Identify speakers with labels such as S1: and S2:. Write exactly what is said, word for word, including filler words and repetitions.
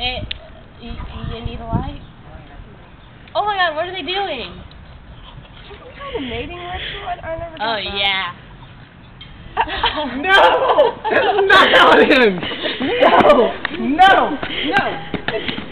S1: Hey, you, you need a light? Oh my god, what are they doing?
S2: Some kind of mating ritual? I never got
S1: Oh
S2: that.
S1: yeah.
S3: No! That's not how it ends! No! No! No!